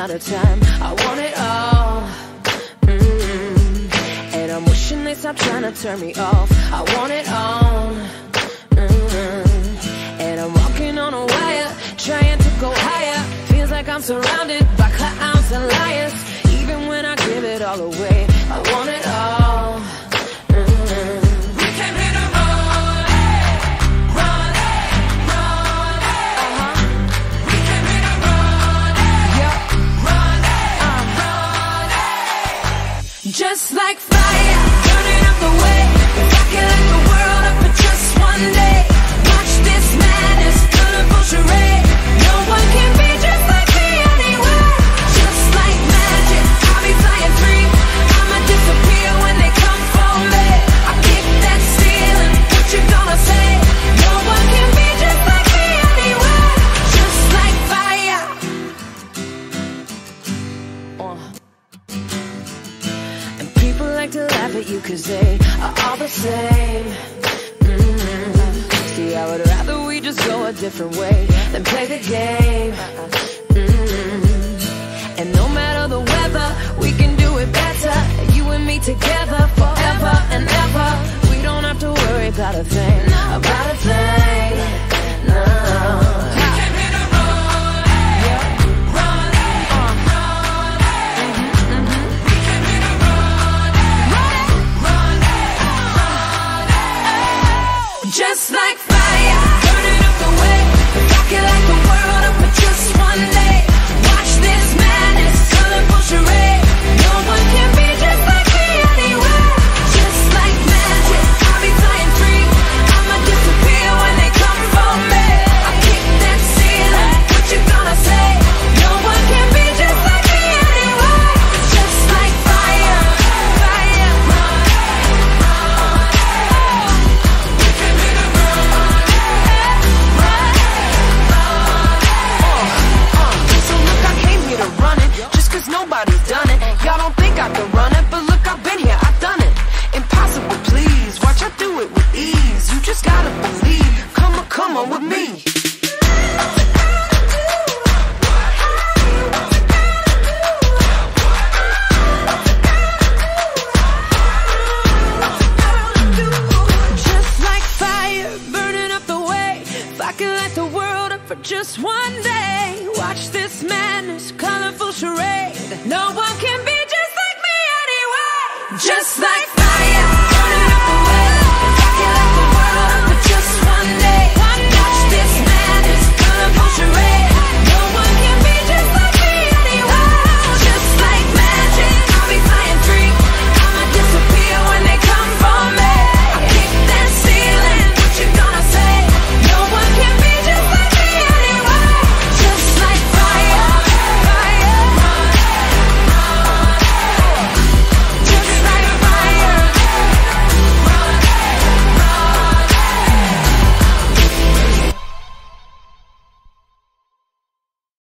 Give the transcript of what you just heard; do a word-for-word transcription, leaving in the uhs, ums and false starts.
out of time. I want it all. Mm-hmm. And I'm wishing they stop trying to turn me off. I want it all. Mm-hmm. And I'm walking on a wire, trying to go higher. Feels like I'm surrounded by clowns and liars. Even when I give it all away, I want it all. Mm-hmm. Just like fire, burning up the way. If I could light the world up for just one day, watch this madness, colorful charade. No one can be just like me anywhere. Just like magic, I'll be flying free. I'ma disappear when they come for me. I kick that ceiling, what you gonna say? No one can be just like me anywhere. Just like fire. uh. Like to laugh at you cause they are all the same. Mm-hmm. See, I would rather we just go a different way than play the game. Mm-hmm. And no matter the weather, we can do it better. You and me together forever and ever. We don't have to worry about a thing, about a thing, no. Just like fire, burning up the way. If I could light the world up for just one day, watch this madness, colorful charade. No one can be just like me anywhere. Just like magic, I'll be flying free. I'ma disappear when they come for me. I kick that ceiling, what you gonna say? No one can be just like me anywhere. Just like fire, fire, fire. Nobody's done it. Y'all don't think I can run it, but look, I've been here, I've done it. Impossible, please. Watch I do it with ease. You just gotta believe. Come on, come on with me. Just like fire, burning up the way. If I could light the world up for just one day, watch this madness, colorful charade. No one can be just like me anyway. Just like